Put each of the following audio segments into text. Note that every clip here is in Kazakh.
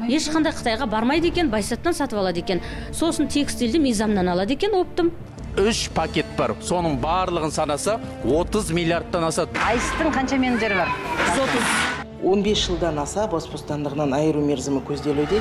Ешқандай Қытайға бармайды екен, Байсаттан сатып алады екен. Сосын текстильді Мизамнан алады екен, оптым. 3 пакет бар. Соның барлығын санаса 30 миллиардтан асады. Айстың қанша менеджері бар? 130. 15 жылдан аса бас бостандығынан айыру мерзімі көзделуде.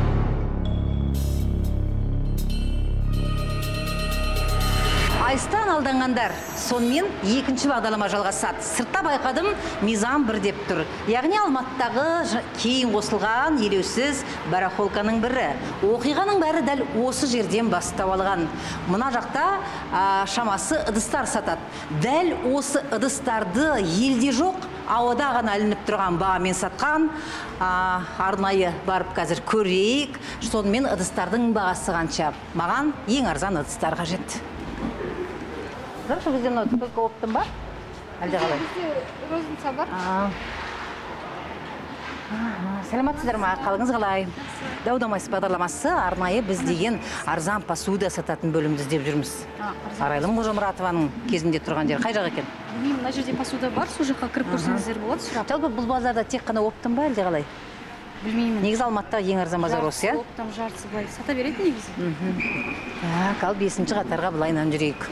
Айстан алданғандар. Сонымен екінші бағдарлама жалғасады. Сыртта байқадым, Мизам бір деп тұр. Яғни Алматыдағы кейін қосылған елеусіз барахолканың бірі. Оқиғаның бәрі дәл осы жерден бастап алған. Мына жақта шамасы ыдыстар сатады. Дәл осы ыдыстарды елде жоқ, ауада ғана ілініп тұрған бағамен сатқан. Арнайы барып қазір көрейік. Сонымен ыдыстардың бағасы қанша. Маған ең арзан ыдыстар қажет. Сол бізде мынау только оптым ба? Әлде қалай? Розница бар. Сәлематсыздар ма? Қалыңыз қалай? Дау-дамайсыз бағдарламасы арнайы біз деген арзан посуда сататын бөлімді іздеп жүрміз. Арайлым Қожамұратованың кезінде тұрған жер қай жақ екен? Білмеймін, мына жерде посуда бар, сол жаққа кіріп көрсеңіздер болады, сұрап. Жалпы бұл базарда тек қана оптым ба, әлде қалай? Білмеймін. Негізі Алматыдағы ең арзан базар осы, иә? Оптам жартысы былай сата береді негізі. Ал 5-ші қатарға былайынан жүрейік.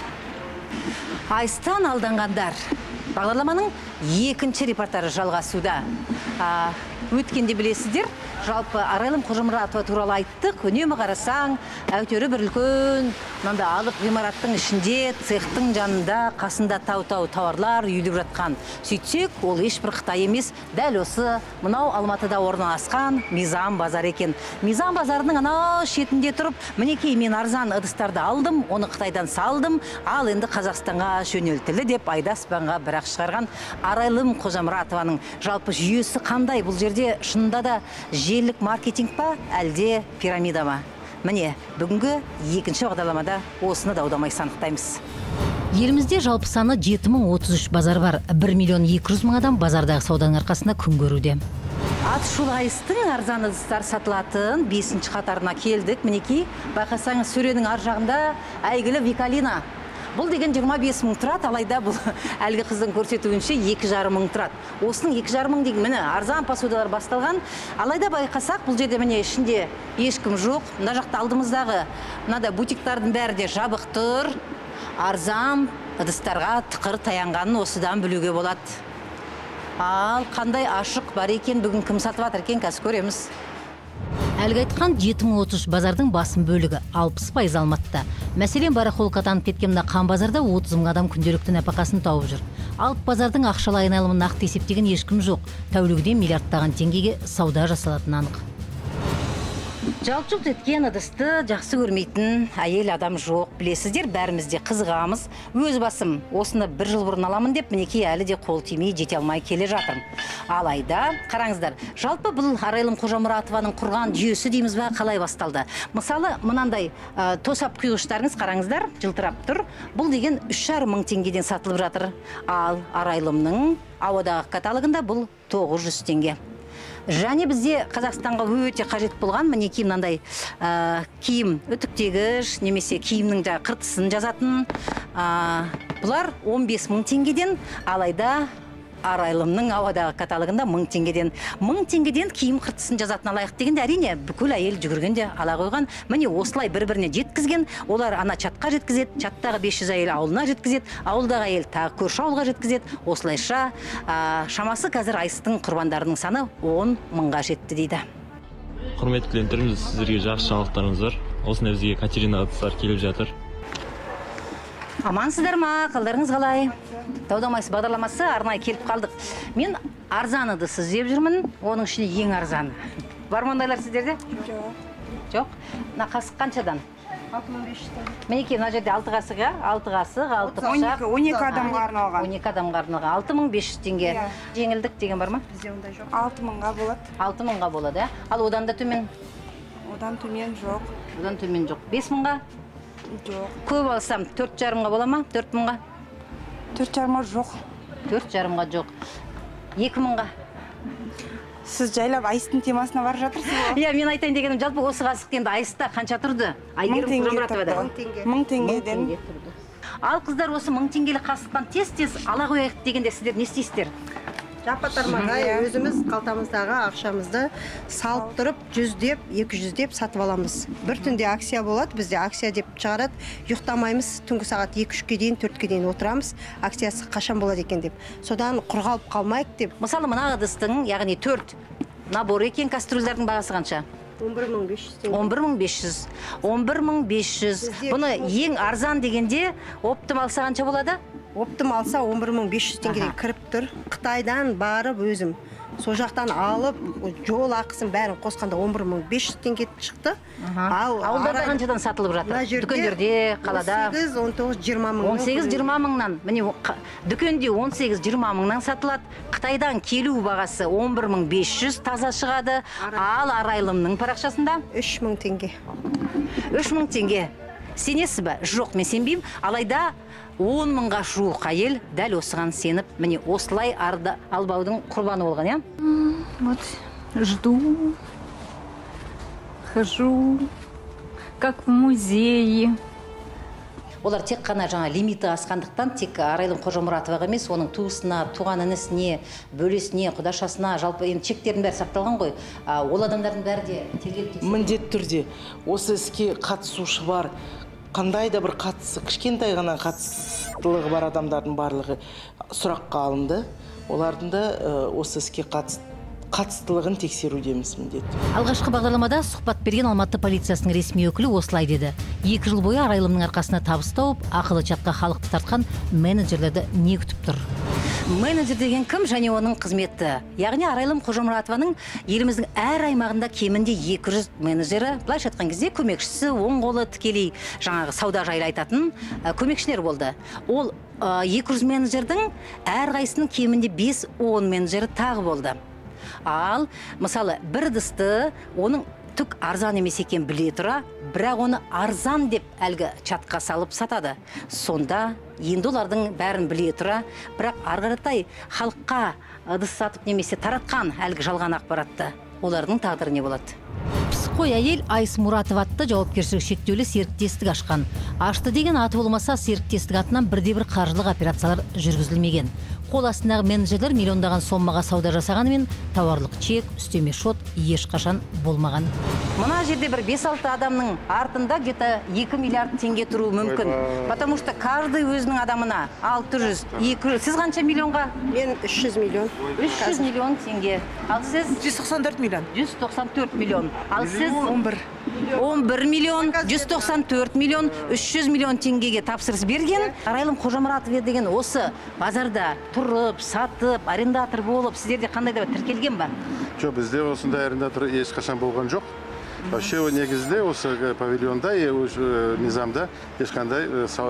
Айстан алданғандар. Бағдарламаның екінші репортажы жалғасуда. Өткенде білесіздер, жалпы Арайлым Қожамұратова туралы айттық. Үнемі қарасаң, әйтеуір бір үлкен, мында алып ғимараттың ішінде, цехтың жанында, қасында тау-тау тауарлар үйіліп жатқан. Сөйтсек, ол ешбір Қытай емес, дәл осы мынау Алматыда орналасқан Мизам базар екен. Мизам базарының анау шетінде тұрып, мінекей мен арзан ыдыстарды алдым, оны Қытайдан салдым, ал енді Қазақстанға жөнелтілді деп Айдаспанға бірақ шығарған Арайлым Қожамұратованың жалпы жүйесі қандай? Бұл жерде шынында да желілік маркетинг па, әлде пирамида ма? Міне, бүгінгі екінші бағдарламада осыны даудамай санықтаймыз. Елімізде жалпы саны 7033 базар бар. 1.200.000 адам базардағы сауданың арқасында күн көруде. Атшулайыстың арзан ыдыстар сатылатын 5-ші қатарына келдік. Мінекей, байқасаңыз сөренің ар жағында әйгілі Викалина. Бұл деген 25.000 тұрады, алайда бұл әлгі қыздың көрсетуінше 2,5 тұрады. Осының 2,5 деген міне арзан посудалар басталған. Алайда байқасақ, бұл жерде міне ішінде ешкім жоқ. Мына жақта алдымыздағы мынада бутиктардың бәрі де жабық тұр. Арзан ыдыстарға тықыр таянғанын осыдан білуге болады. Ал қандай ашық бар екен, бүгін кім сатып жатыр екен, қазір көреміз. Әлгі айтқан 7033 базардың басым бөлігі 60% Алматыда. Мәселен, барахолкадан кеткен мына қан базарда 30.000 адам күнделікті нәпақасын тауып жүр. Алып базардың ақшалай айналымын нақты есептеген ешкім жоқ. Тәулігіне миллиардтаған теңгеге сауда жасалатын анық. Жалт-жұлт еткен ыдысты жақсы көрмейтін әйел адам жоқ. Білесіздер, бәрімізде қызығамыз. Өз басым осыны 1 жыл бұрын аламын деп, мінекей әлі де қол тимей жете алмай келе жатырмын. Алайда, қараңыздар, жалпы бұл Арайлым Қожамұратованың құрған жүйесі дейміз бе, қалай басталды? Мысалы, мынандай тосап құйғыштарыңыз қараңыздар, жылтырап тұр. Бұл деген 3,5 теңгеден сатылып жатыр. Ал Арайлымның ауадағы каталогында бұл 900 теңге. Және бізде Қазақстанға өте қажет болған мінекей мынандай киім үтіктегіш, немесе киімнің қыртысын жазатын. Бұлар 15.000 теңгеден, алайда Арайлымның ауадағы каталогында 1000 теңгеден. 1000 теңгеден киім қыртысын жазатын алайық дегенде, әрине бүкіл әйел жүгіргенде ала қойған. Міне осылай бір-біріне жеткізген. Олар ана чатқа жеткізеді, чаттағы 500 әйел ауылына жеткізеді, ауылдағы әйел тағы көрші ауылға жеткізеді. Осылайша шамасы қазір айстың құрбандарының саны 10.000-ға жетті дейді. Құрметті клиенттеріміз, сіздерге жақсы жаңалықтарымыз бар. Осында бізге Катерина ыдыстар келіп жатыр. Амансыздар ма? Қалдарыңыз қалай? Таудамайсыз бағдарламасы арнайы келіп қалдық. Мен арзан ыдыс іздеп жүрмін, оның ішінде ең арзаны. Бар ма ондайлар сіздерде? Жоқ. Мына қасық қаншадан? 6500. Мінекей, мына жерде 6 қасық, 6 қасық, 6 қошақ. 12 адамға арналған. 12 адамға арналған. 6500 теңге. Жеңілдік деген бар ма? Бізде ондай жоқ. 6.000-ға болады. 6.000-ға болады, ал одан да төмен? Одан төмен жоқ. Одан төмен жоқ. 5.000-ға? Жоқ. Көп алсам 4,5-ға бола ма? 4.000-ға? 4,5-ға жоқ. 4,5-ға жоқ. 2.000-ға? Сіз жайлап айыстың темасына бар жатырсыз ғой? Иә, мен айтайын дегенім, жалпы осы қасық енді айыста қанша тұрды? 1000 теңге тұрды. 1000 теңгеден. Ал қыздар осы 1000 теңгелі қасықтан тез-тез ала қояйық дегенде сіздер не істейсіздер? Жапатармағай өзіміз қалтамыздағы ақшамызды салып тұрып 100 деп, 200 деп сатып аламыз. Бір түнде акция болады, бізде акция деп шығарады. Ұйықтамаймыз, түнгі сағат 2-3-ке дейін, 4-ке дейін отырамыз. Акциясы қашан болады екен деп. Содан құрғалып қалмайық деп. Мысалы, мына ыдыстың, яғни 4 набор екен, кастрюльдардың бағасы қанша? 11.500 теңге. 11.500. 11.500. Бұны ең арзан дегенде оптым алса қанша болады? Оптым алса 11.500 теңгеге кіріп тұр. Қытайдан барып өзім сол жақтан алып, жол ақысын бәрін қосқанда 11.500 теңге шықты. Ауылдарда қаншадан сатылып жатыр? Дүкендерде, қалада? 18-19-20 мың. 18-20 мыңнан. Міне, дүкенде 18-20 мыңнан сатылады. Қытайдан келу бағасы 11.500 таза шығады. Ал Арайлымның парақшасында? 3.000 теңге. 3.000 теңге. Сенесіз бе? Жоқ, мен сенбеймін. Алайда 10 мыңға жуық әйел дәл осыған сеніп, міне осылай албаудың құрбаны болған, я? Вот, жду, хожу, как в музее. Олар тек қана жаңа лимиті асқандықтан, тек Арайлым Қожамұратоваға емес, оның туысына, туған інісіне, бөлесіне, құдашасына, жалпы енді чектердің бәрі сақталған ғой. Ол адамдардың бәрі де тергеліп тексеріледі. Міндетті түрде осы іске қатысушы бар, қандай да бір кішкентай ғана қатыстылығы бар адамдардың барлығы сұраққа алынды. Олардың да осы іске қатыстылығын тексерудеміз міндетті. Алғашқы бағдарламада сұхбат берген Алматы полициясының ресми өкілі осылай деді. 2 жыл бойы Арайлымның арқасына табыс тауып, ақылы чатқа халықты тартқан менеджерлерді не күтіп тұр? Менеджер деген кім және оның қызметі? Яғни Арайлым Қожамұратованың еліміздің әр аймағында кемінде 200 менеджері, былайша айтқан кезде көмекшісі, оң қолы тікелей жаңағы сауда жайлы айтатын көмекшілер болды. Ол 200 менеджердің әр қайсының кемінде 5-10 менеджері тағы болды. Ал, мысалы, бір ыдысты оның түк арзан емес екен біле тұра, бірақ оны арзан деп әлгі чатқа салып сатады. Сонда енді олардың бәрін біле тұра, бірақ арғаратай халыққа ыдыс сатып немесе таратқан әлгі жалған ақпаратты. Олардың тағдыры не болады? Психой әйел Айс Мұратов атты жауапкершілігі шектеулі серіктестік ашқан. Ашты деген аты болмаса, серіктестік атынан бірде-бір қаржылық операциялар жүргізілмеген. Қол астындағы менеджерлер миллиондаған сомаға сауда жасағанымен тауарлық чек, үстеме шот ешқашан болмаған. Мына жерде бір 5-6 адамның артында где-то 2 миллиард теңге тұруы мүмкін. Потому что каждый өзінің адамына 600, 200. Сіз қанша миллионға? Мен 300 миллион. 300 миллион теңге. Ал сіз? 194 миллион. 194 миллион. Ал сіз? 11 миллион, 194 миллион, 300 миллион теңгеге тапсырыс берген. Арайлым Қожамұратова деген осы базарда тұрып, сатып, арендатор болып, сіздерде қандай да тіркелген ба? Жоқ, бізде осындай арендатор ешқашан болған жоқ. Вообще негізде осы павильонда низамда ешқандай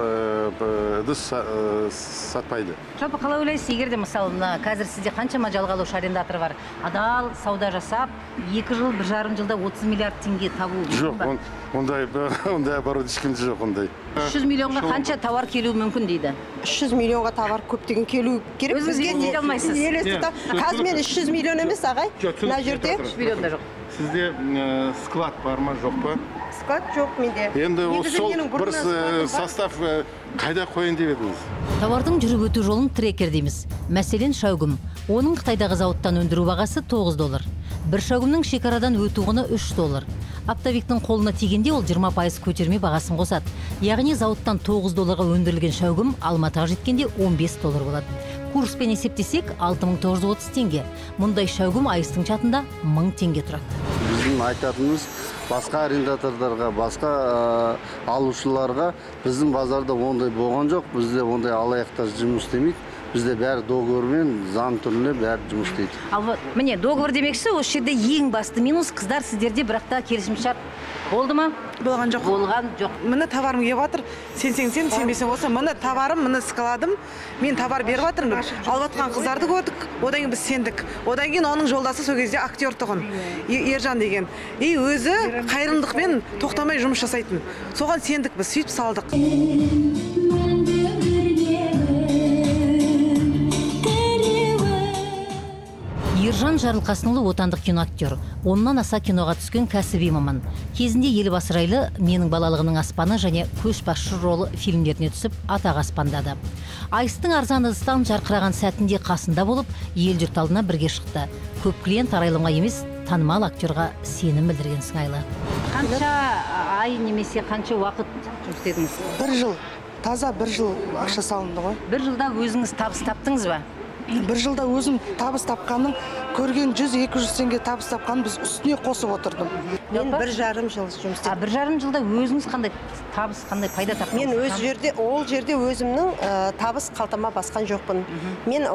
ыдыс сатпайды. Жалпы қалай ойлайсыз, егер де мысалы қазір сізде қаншама жалға алушы арендатор бар, адал сауда жасап 2 жыл, 1,5 жылда 30 миллиард теңге табу мүмкін ба? Жоқ, ондай баруды ешкімде жоқ ондай. 300 миллионға қанша тауар келуі мүмкін дейді? 300 миллионға товар көптеген келу керек. Өзіңіз елестете алмайсыз. Қазір мен 300 миллион емес, ағай. Мына жерде 3 миллионда жоқ. Сізде склад бар ма, жоқ па? Склад жоқ менде. Енді сол бір состав қайда қойын деп едіңіз? Тауардың жүріп өту жолын трекер дейміз. Мәселен, шәугім. Оның Қытайдағы зауыттан өндіру бағасы $9. Бір шәугімнің шекарадан өту құны $3. Оптовиктің қолына тигенде ол 20% көтерме бағасын қосады. Яғни зауыттан $9-ға өндірілген шәугім Алматыға жеткенде $15 болады. Курспен есептесек 6.930 теңге. Мұндай шәугім Айыстың чатында 1000 теңге тұрады. Біздің айтатынымыз басқа арендаторларға, басқа алушыларға біздің базарда ондай болған жоқ. Бізде ондай алаяқтар жұмыс істемейді. Бізде бәрі договормен, заң түрінде бәрі жұмыс істейді. Ал міне, договор демекші, осы жерде ең басты минус қыздар сіздерде бірақта келісімшарт болды ма? Болған жоқ. Болған жоқ. Міне товарым келіп жатыр. Сенсең, сенбесең болса, міне товарым, міне складым. Мен товар беріп жатырмын. Алып жатқан қыздарды көрдік. Одан кейін біз сендік. Одан кейін оның жолдасы сол кезде актер тұғын. Ержан деген. Өзі қайырымдықпен тоқтамай жұмыс жасайтын. Соған сендік біз, сөйтіп салдық. Ержан Ержан Жарылқасынұлы отандық киноактер. Оннан аса киноға түскен кәсіби маман. Кезінде Елбасы жайлы Менің балалығының аспаны және Көшбасшы ролы фильмдеріне түсіп атақ аспандады. Айыстың арзан ыдыстан жарқыраған сәтінде қасында болып, ел жұрт алдына бірге шықты. Көп клиент Арайлымға емес, танымал актерға сенім білдірген сыңайлы. Қанша ай немесе қанша уақыт жұмыс істедіңіз? 1 жыл, таза 1 жыл ақша салынды ғой. 1 жылда өзіңіз табыс таптыңыз ба? 1 жылда өзім табыс тапқаным, көрген 100-200 теңге табыс тапқаным біз үстіне қосып отырдым. Мен 1,5 жыл жұмыс істедім. 1,5 жылда өзіңіз қандай табыс, қандай пайда таптыңыз? Мен ол жерде өзімнің табыс қалтама басқан жоқпын. Мен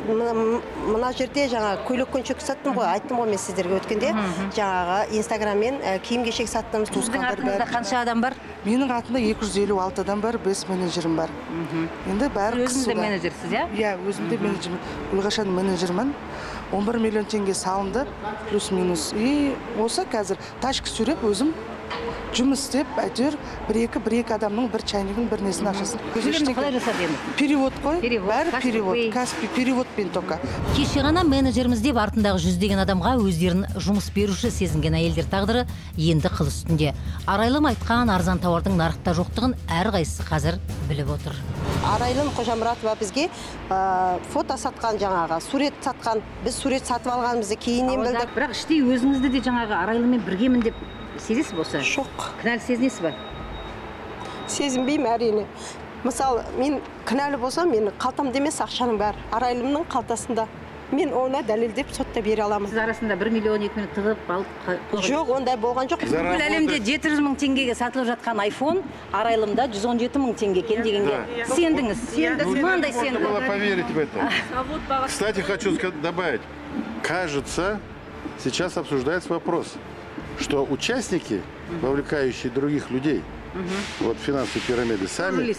мына жерде жаңа көйлек көншек саттым ғой, айттым ғой мен сіздерге өткенде. Жаңағы Инстаграммен киім кешек саттым. Сіздің артыңызда қанша адам бар? Менің артымда 256 адам бар, 5 менеджерім бар. Енді бәрі өзіңіз де менеджерсіз, иә? Иә, өзім де менеджерім. Гүлғашан менеджермін. 11 миллион теңге салынды, плюс-минус. И осы қазір тачка сүйреп өзім жұмыс істеп, әйтеуір бір-екі адамның бір чайнигін бір несін ашасын. Төлемді қалай жасады енді? Перевод қой, бәрі перевод, Каспи переводпен тоқа. Кеше ғана менеджеріміз деп артындағы жүздеген адамға өздерін жұмыс беруші сезінген әйелдер тағдыры енді қыл үстінде. Арайлым айтқан арзан тауардың нарықта жоқтығын әрқайсысы қазір біліп отыр. Арайлым Қожамұратова бізге фото сатқан жаңағы, сурет сатқан, біз сурет сатып алғанымызды кейіннен білдік. Бірақ іштей өзіңізді де жаңағы Арайлыммен біргемін деп сезесіз болса? Жоқ. Кінәлі сезінесіз ба? Сезінбеймін әрине. Мысалы, мен кінәлі болсам, мен қалтамда емес, ақшаның бәрі Арайлымның қалтасында. Мен оны дәлелдеп сотта бере аламын. Сіз арасында 1 миллион 2 миллион тығып алып? Жоқ, ондай болған жоқ. Бүкіл әлемде 700 мың теңгеге сатылып жатқан iPhone Арайлымда 117 мың теңге екен дегенге сендіңіз. Мынандай сенді. Было поверить в это. Кстати, хочу добавить. Кажется, сейчас обсуждается вопрос, что участники, вовлекающие других людей, вот финансовые пирамиды, сами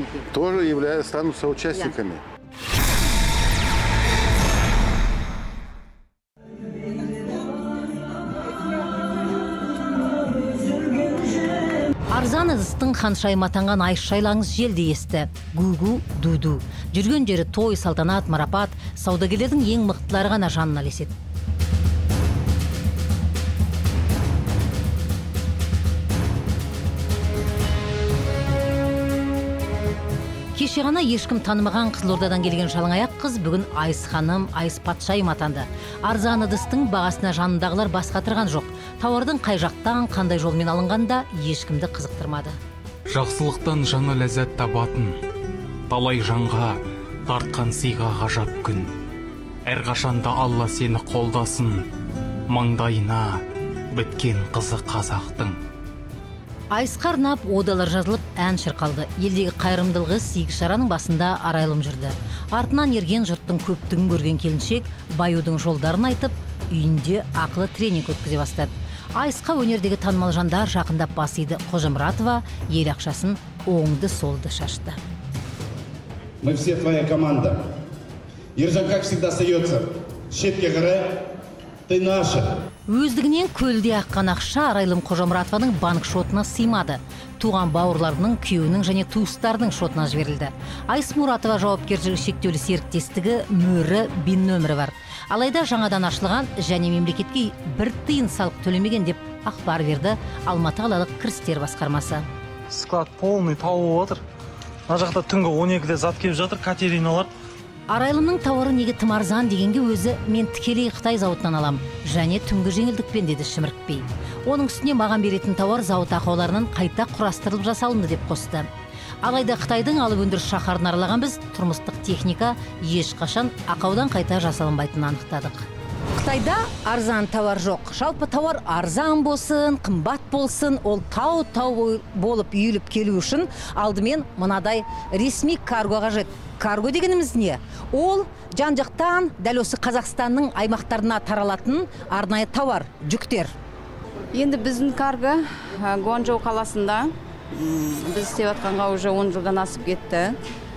тоже станут соучастниками. Арзан ыдыстың ханшайым атанған айш шайлаңыз желді есті. Гугу, дуду. Жүрген жері той, салтанат, марапат, саудагерлердің ең мықтылары ғана жанына ілеседі. Кеше ғана ешкім танымаған Қызылордадан келген жалаңаяқ қыз бүгін Айс ханым, Айс патшайым атанды. Арзан ыдыстың бағасына жанындағылар бас қатырған жоқ. Тауардың қай жақтан, қандай жолмен алынғанда ешкімді қызықтырмады. Жақсылықтан жаңа ләззат табатын, талай жанға тартқан сыйға ғажап күн. Әрқашанда Алла сені қолдасын, маңдайына біткен қызы қазақтың. Айсқа арнап одалар жазылып ән шырқалды. Елдегі қайырымдылығы сегіз шараның басында Арайлым жүрді. Артынан ерген жұрттың көптігін көрген келіншек баюдың жолдарын айтып, үйінде ақылы тренинг өткізе бастады. Айсқа өнердегі танымал жандар жақындап басиды. Қожамұратова ел ақшасын оңды солды шашты. Мы все твоя команда. Ержан, как всегда, остается. Шетке қарай, ты наша. Өздігінен көлде аққан ақша Арайлым Қожамұратованың банк шотына сыймады. Туған бауырларының, күйеуінің және туыстарының шотына жіберілді. Айс Мұратова жауапкершілігі шектеулі серіктестігі мөрі бин нөмірі бар. Алайда жаңадан ашылған және мемлекетке 1 тиын салық төлемеген деп ақпар берді Алматы қалалық кірістер басқармасы. Склад полный тауып отыр. Ана жақта түнгі 12-де зат келіп жатыр, Катериналар. Арайлымның тауары неге тым арзан дегенге өзі мен тікелей Қытай зауытынан алам және түнгі жеңілдікпен деді шімірікпей. Оның үстіне маған беретін тауар зауыт ақауларынан қайта құрастырылып жасалынды деп қосты. Алайда Қытайдың алып өндіріс шаһарын аралаған біз тұрмыстық техника ешқашан ақаудан қайта жасалынбайтынын анықтадық. Қытайда арзан тауар жоқ. Жалпы тауар арзан болсын, қымбат болсын, ол тау болып үйіліп келу үшін алдымен мынадай ресми карго қажет. Карго дегеніміз не? Ол жан-жақтан дәл осы Қазақстанның аймақтарына таралатын арнайы тауар, жүктер. Енді біздің карго Гуанчжоу қаласында біз істеп жатқанға уже 10 жылдан асып кетті.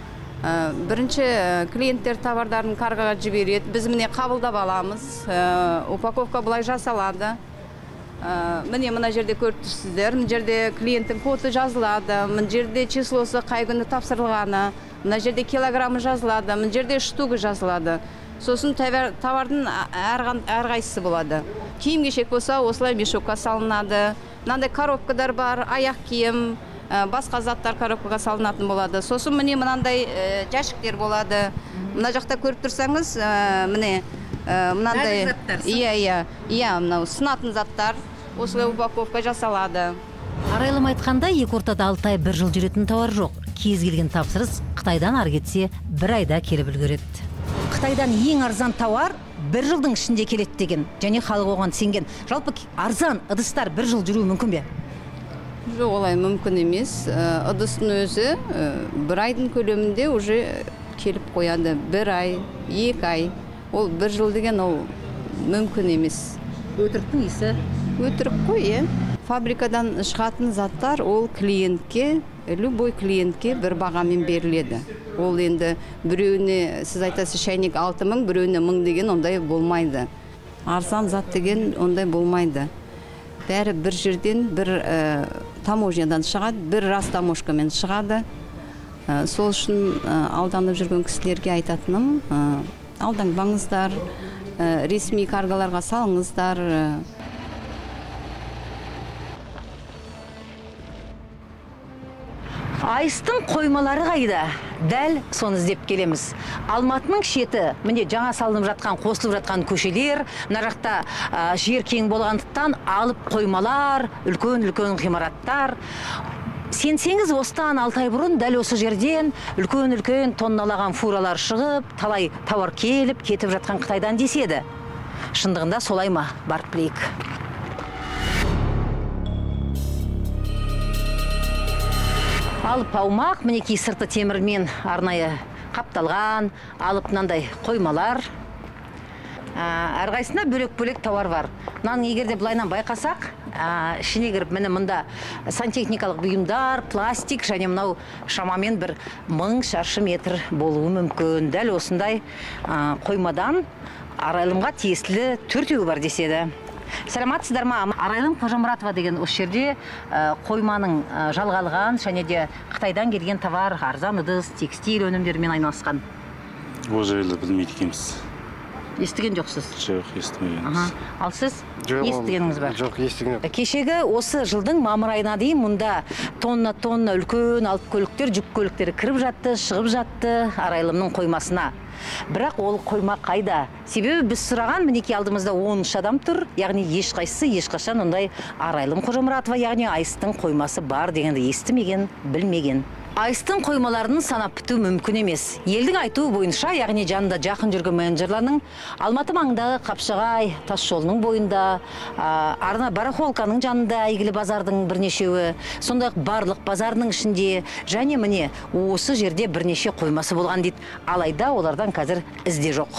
Бірінші клиенттер товардарын карғаға жібереді. Біз міне қабылдап аламыз. Упаковка бұлай жасалады. Міне мына жерде көріп тұрсыздар. Мына жерде клиенттің коды жазылады. Мына жерде числосы қай күні тапсырылғаны. Мына жерде килограммы жазылады. Мына жерде штугы жазылады. сосын товардың әрқайсысы болады. Киім кешек болса осылай мешокқа салынады. Мынандай коробкадар бар, аяқ киім, басқа заттар коробкаға салынатын болады. Сосын міне мынандай жәшіктер болады. Мына жақта көріп тұрсаңыз, міне мынандай мынау сынатын заттар осылай упаковка жасалады. Арайлым айтқанда, екі ортада 6 ай 1 жыл жүретін тауар жоқ. Кез келген тапсырыс Қытайдан ары кетсе 1 айда келіп үлгереді. Қытайдан ең арзан тауар 1 жылдың ішінде келеді деген, және халық оған сенген. Жалпы арзан ыдыстар 1 жыл жүруі мүмкін бе? Жоқ, олай мүмкін емес. Ыдыстың өзі 1 айдың көлемінде уже келіп қояды. 1 ай, 2 ай. Ол 1 жыл деген ол мүмкін емес. Өтіріктің есі? Өтірік қой, Фабрикадан шығатын заттар ол клиентке, любой клиентке бір бағамен беріледі. Ол енді біреуіне, сіз айтасыз шайнек 6000, біреуіне 1000 деген ондай болмайды. Арзан зат деген ондай болмайды. Бәрі бір жерден, бір таможнядан шығады, бір рас таможкамен шығады. Сол үшін алданып жүрген кісілерге айтатыным, алданбаңыздар, ресми каргаларға салыңыздар. Айстың қоймалары қайда? Дәл соны іздеп келеміз. Алматының шеті, міне жаңа салынып жатқан, қосылып жатқан көшелер, мына жақта жер кең болғандықтан алып қоймалар, үлкен-үлкен ғимараттар. Сенсеңіз, осыдан 6 ай бұрын дәл осы жерден үлкен-үлкен тонналаған фуралар шығып, талай тауар келіп, кетіп жатқан Қытайдан деседі. Шындығында солай ма? Барып білейік. Алып аумақ, мінекей сырты темірмен арнайы қапталған, алып мынандай қоймалар. Әрқайсында бөлек-бөлек тауар бар. Мынаның егерде бұлайнан байқасақ, ішіне кіріп міне мұнда сантехникалық бұйымдар, пластик және мынау шамамен бір 1000 шаршы метр болуы мүмкін. Дәл осындай қоймадан Арайлымға тиесілі 4-еу бар деседі. Сәлематсыздар ма? Арайлым Қожамұратова деген осы жерде қойманың жалға алған және де Қытайдан келген товар, арзан ыдыс, текстиль өнімдерімен айналысқан. Ол жайлы білмейді екенбіз. Естіген жоқсыз? Жоқ, естімегенбіз. Ал сіз естігеніңіз бар? Жоқ, естіген. Кешегі осы жылдың мамыр айына дейін мұнда тонна үлкен алып көліктер, жүк көліктері кіріп жатты, шығып жатты Арайлымның қоймасына. Бірақ ол қойма қайда? Себебі біз сұраған, мінекей алдымызда 13 адам тұр, яғни ешқайсысы ешқашан ондай Арайлым Қожамұратова, яғни Айстың қоймасы бар дегенді естімеген, білмеген. Айстың қоймаларының санап біту мүмкін емес. Елдің айтуы бойынша, яғни жанында жақын жүрген менеджерлерінің Алматы маңындағы Қапшағай тас жолының бойында, арна барахолканың жанында әйгілі базардың бірнешеуі, сондай барлық базарының ішінде және міне осы жерде бірнеше қоймасы болған дейді. Алайда олардан қазір ізде жоқ.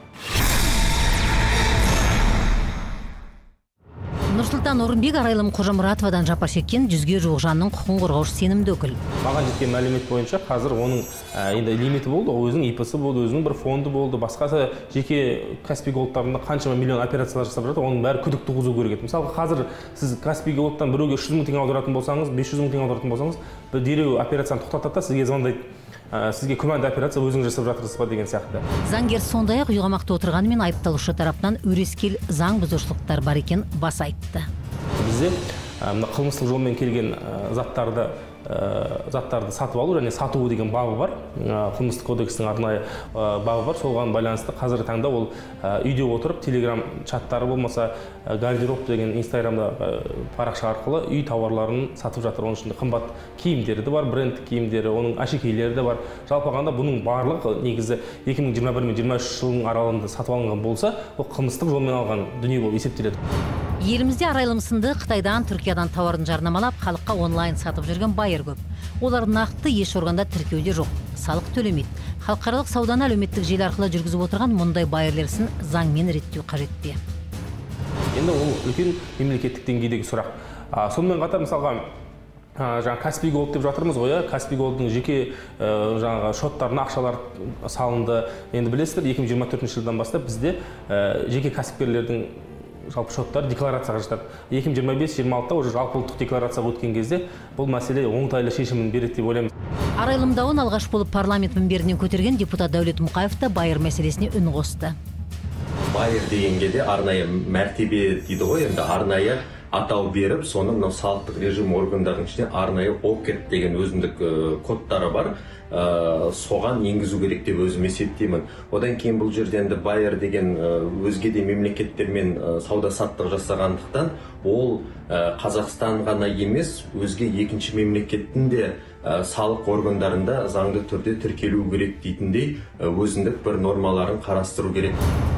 Нұрсұлтан Орынбек Арайлым Қожамұратовадан жапа шеккен 100-ге жуық жанның құқын қорғаушы сенімді өкіл. Маған жеткен мәлімет бойынша қазір оның енді лимиті болды, өзінің ИП-сы болды, өзінің бір фонды болды, басқасы жеке Каспий Голдтарында қаншама миллион операциялар жасап жатыр, оның бәрі күдік туғызу керек. Мысалы, қазір сіз Каспий Голдтан біреуге 300 мың теңге аударатын болсаңыз, 500 мың теңге аударатын болсаңыз, бір дереу операцияны тоқтатады да сізге звондайды. Сізге күмәнді операция өзіңіз жасап жатырсыз ба деген сияқты. Заңгер сондай-ақ үйғамақты отырғанымен айыпталушы тарапынан өрескел заң бұзушылықтар бар екен баса айтты. Бізде қылмыстық жолмен келген заттарды сатып алу және сату деген бабы бар. Қылмыстық кодекстің арнайы бабы бар. Солған байланысты қазіргі таңда ол үйде отырып телеграм чаттары болмаса гардероб деген инстаграмда парақша арқылы үй тауарларын сатып жатыр. Оның ішінде қымбат киімдері де бар, бренд киімдері, оның әшекейлері де бар. Жалпы алғанда бұның барлығы негізі 2021 мен 23 жылдың аралығында сатып алынған болса, ол қылмыстық жолмен алған дүние болып есептеледі. Елімізде Арайлым сынды Қытайдан, Түркиядан тауарын жарнамалап, халыққа онлайн сатып жүрген байыр көп. Олар нақты еш органда тіркеуде жоқ, салық төлемейді. Халықаралық сауданы әлеуметтік желі арқылы жүргізіп отырған мұндай байырлерсін заңмен реттеу қажет пе? Енді ол үлкен мемлекеттік деңгейдегі сұрақ. Сонымен қатар мысалға жаңа Каспий Голд деп жатырмыз ғой, Каспий Голдың жеке жаңағы шоттарына ақшалар салынды. Енді білесіздер, 2024 жылдан бастап бізде жеке кәсіпкерлердің жалпы шоттар декларацияға жатады. 2025-26-та уже жалпы ұлттық декларацияға өткен кезде бұл мәселе оңтайлы шешімін береді деп ойлаймыз. Арайлымдауын алғаш болып парламент мінберінен көтерген депутат Дәулет Мұқаев та байыр мәселесіне үн қосты. Байыр дегенге де арнайы мәртебе дейді ғой, енді арнайы атау беріп, соны мынау салықтық режим органдарының ішінде арнайы ОКЭТ деген өзіндік кодтары бар. Соған енгізу керек деп өзім есептеймін. Одан кейін бұл жерде енді байыр деген өзге де мемлекеттермен сауда-саттық жасағандықтан, ол Қазақстан ғана емес, өзге екінші мемлекеттің де салық органдарында заңды түрде тіркелу керек дейтіндей өзіндік бір нормаларын қарастыру керек.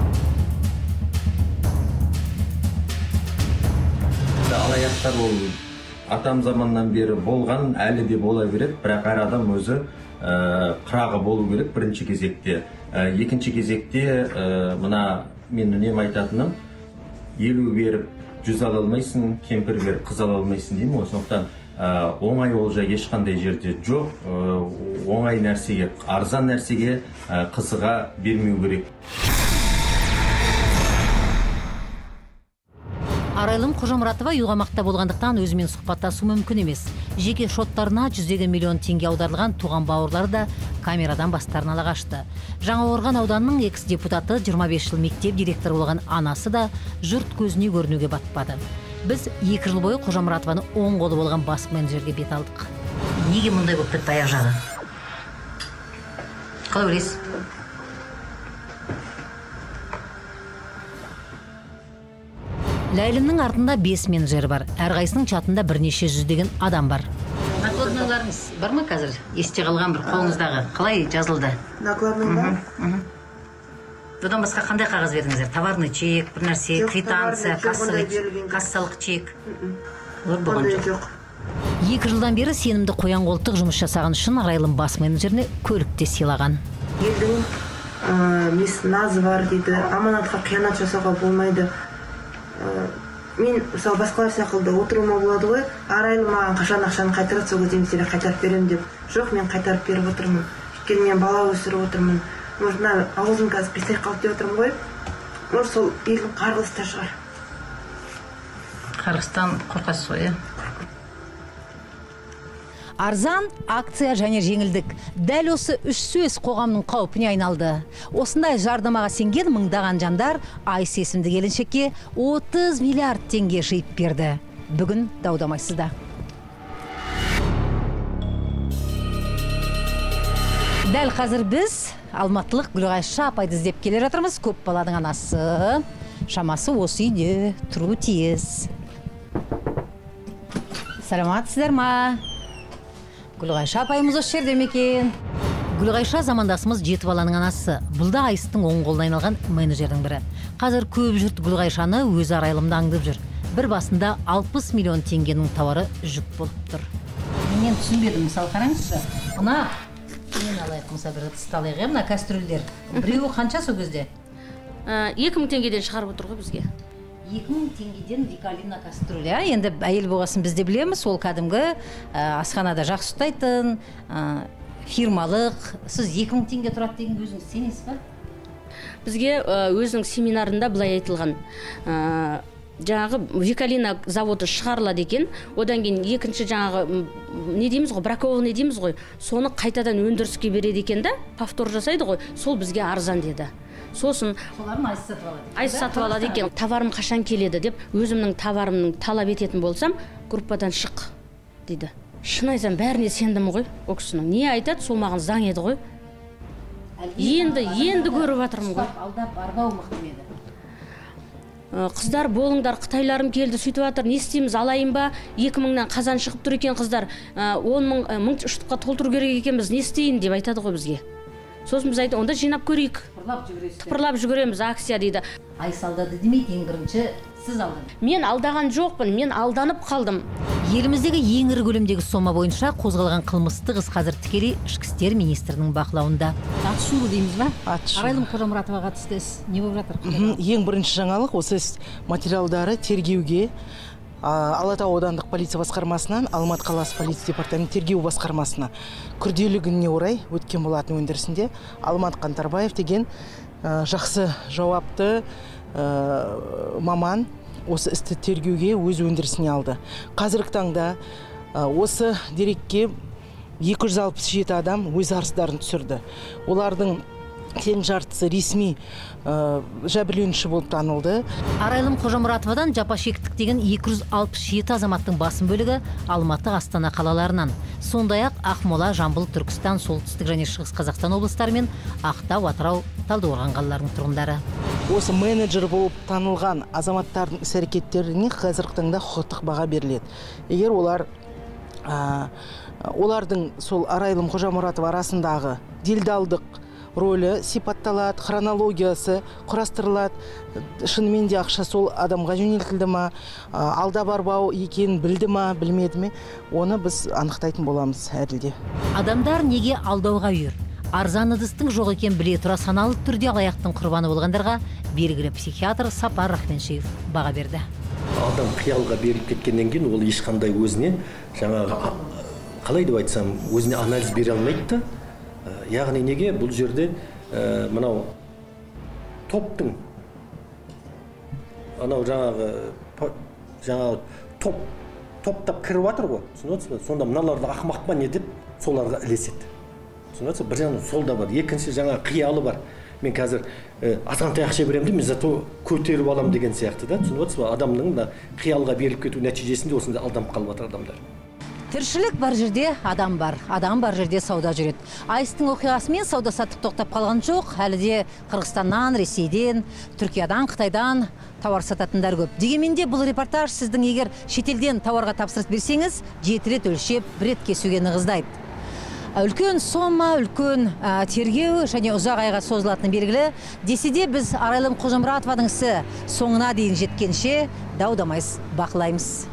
Алаяқтар ол атам заманнан бері болған, әлі де бола береді, бірақ әр адам өзі қырағы болу керек бірінші кезекте. Екінші кезекте мына мен үнемі айтатыным, 50 беріп 100 ала алмайсың, кемпір беріп қыз ала алмайсың деймін. Сондықтан оңай олжа ешқандай жерде жоқ. Оңай нәрсеге, арзан нәрсеге қызыға бермеу керек. Арайлым Қожамұратова үйғамақта болғандықтан өзімен сұхбаттасу мүмкін емес. Жеке шоттарына 100 миллион теңге аударылған туған бауырлары да камерадан бастарын ала қашты. Жаңақорған ауданының экс-депутаты 25 жыл мектеп директоры болған анасы да жұрт көзіне көрінуге батпады. Біз 2 жыл бойы Қожамұратованы оң қолы болған бас менеджерге бет алдық. Неге мұндай болып кетті аяқ жағы? Қалай ойлайсыз? Ләйлімнің артында 5 менеджер бар. Әрқайсының чатында бірнеше жүздеген адам бар. Накладныларыңыз бар ма қазір? Есте қалған бір қолыңыздағы. Қалай жазылды? Накладнылар? Одан басқа қандай қағаз бердіңіздер? Товарный чек, бір нәрсе, квитанция, кассалық чек. Олар болған жоқ. 2 жылдан бері сенімді қоян қолтық жұмыс жасаған үшін Арайлым бас менеджеріне көлікте сыйлаған. Елдің назы бар дейді, аманатқа қиянат жасауға болмайды. Мен мысалы басқалар сияқты отыруыма болады ғой, Арайлым маған қашан ақшаны қайтарады, сол кезде мен қайтарып беремін деп. Жоқ, мен қайтарып беріп отырмын. Өйткені мен бала өсіріп отырмын. Мына ауызым қазір қисай қалып деп отырмын ғой. Может, сол елдің қарғысы да шығар. Қарғыстан қорқасыз ғой, иә? Арзан, акция және жеңілдік. Дәл осы 3 сөз қоғамның қауіпіне айналды. Осындай жардымаға сенген мыңдаған жандар Айс есімді келіншекке 30 миллиард теңге жиып берді. Бүгін даудамайсызда. Дәл қазір біз алматылық Гүлғайша апайды іздеп келе жатырмыз. Көп баланың анасы. Шамасы осы үйде тұру тиіс. Саламатсыздар ма? Гүлғайша апайымыз осы жерде ме екен? Гүлғайша замандасымыз 7 баланың анасы. Бұл да Айстың оң қолына айналған менеджердің бірі. Қазір көп жұрт Гүлғайшаны өзі Арайлымда аңдып жүр. Бір басында 60 миллион теңгенің тауары жүк болып тұр. Мен түсінбедім, мысалы қараңызшы. Мына мен алайық, мысалы бір ыдысталайық, мына кастрюльдер. Біреуі қанша сол кезде? 2000 теңгеден шығарып отыр ғой бізге. 2000 теңгеден Викалина кастрюля. Енді әйел болғасын бізде білеміз, ол кәдімгі асханада жақсы ұстайтын, фирмалық. Сіз 2000 теңге тұрады деген өзіңіз сенесіз ба? Бізге өзінің семинарында былай айтылған. Жаңағы Викалина заводы шығарылады екен, одан кейін екінші жаңағы не дейміз ғой, бракованный дейміз ғой, соны қайтадан өндіріске береді екен да, повтор жасайды ғой, сол бізге арзан деді. Сосын соларын айс сатып алады. Айс сатып алады екен. Товарым қашан келеді деп, өзімнің товарымның талап ететін болсам, группадан шық дейді. Шын айтсам, бәріне сендім ғой, о кісінің. Не айтады, сол маған заң еді ғой. Енді көріп жатырмын ғой. Алдап арбау мықты еді. Қыздар болыңдар, Қытайларым келді, сөйтіп жатыр, не істейміз, алайын ба? 2000-нан қазан шығып тұр екен қыздар, 10 мың үштыққа толтыру керек екенбіз, не істейін деп айтады ғой бізге. Сосын біз айтты, онда жинап көрейік. Қыпырлап жүгіреміз, акция дейді. Айс алдады демейді, ең бірінші сіз алдыңыз. Мен алдаған жоқпын, мен алданып қалдым. Еліміздегі ең ірі көлемдегі сома бойынша қозғалған қылмыстық іс қазір тікелей ішкі істер министрінің бақылауында. Атышулы дейміз ба? Атышулы. Арайлым Қожамұратоваға қатысты іс не болып жатыр? Ең бірінші жаңалық осы іс материалдары тергеуге Алатау аудандық полиция басқармасынан Алматы қаласы полиция департаменті тергеу басқармасына күрделілігіне орай өткен болатын өндірісінде Алмат Қантарбаев деген жақсы жауапты маман осы істі тергеуге өз өндірісіне алды. Қазіргі таңда осы дерекке 267 адам өз арыздарын түсірді. Олардың тең жартысы ресми жәбірленуші болып танылды. Арайлым Қожамұратовадан жапа шектік деген 267 азаматтың басым бөлігі Алматы, Астана қалаларынан. Сондай-ақ Ақмола, Жамбыл, Түркістан, Солтүстік және Шығыс Қазақстан облыстары мен Ақтау, Атырау, Талдықорған қалаларының тұрғындары. Осы менеджер болып танылған азаматтардың іс-әрекеттеріне қазіргі таңда құқықтық баға беріледі. Егер олардың сол Арайлым Қожамұратова арасындағы делдалдық рөлі сипатталады, хронологиясы құрастырылады, шынымен де ақша сол адамға жөнелтілді ма, алда барбау екенін білді ма, білмеді ме, оны біз анықтайтын боламыз әділде. Адамдар неге алдауға үйір? Арзан ыдыстың жоқ екен біле тұра саналы түрде алаяқтың құрбаны болғандарға белгілі психиатр Сапар Рахменшеев баға берді. Адам қиялға беріліп кеткеннен кейін ол ешқандай өзіне жаңағы қалай деп айтсам, өзіне анализ бере алмайды да. Яғни неге бұл жерде мынау топтың анау жаңағы топтап кіріп жатыр ғой, түсініп отырсыз ба? Сонда мыналарды ақымақ па не деп соларға ілеседі. Түсініп отырсыз ба? Бір жағынан сол да бар, екінші жаңағы қиялы бар. Мен қазір азғантай ақша беремін мен зато көтеріп алам деген сияқты да, түсініп отырсыз ба? Адамның да қиялға беріліп кету нәтижесінде осында алданып қалып жатыр адамдар. Тіршілік бар жерде адам бар жерде сауда жүреді. Айыстың оқиғасымен сауда-саттық тоқтап қалған жоқ, әлі де Қырғызстаннан, Ресейден, Түркиядан, Қытайдан тауар сататындар көп. Дегенмен де бұл репортаж сіздің егер шетелден тауарға тапсырыс берсеңіз, 7 рет өлшеп, 1 рет кесуге нығыздайды. Үлкен сома, үлкен тергеу және ұзақ айға созылатыны белгілі. Десе де біз Арайлым Қожамұратованың ісі соңына дейін жеткенше дау-дамайсыз бақылаймыз.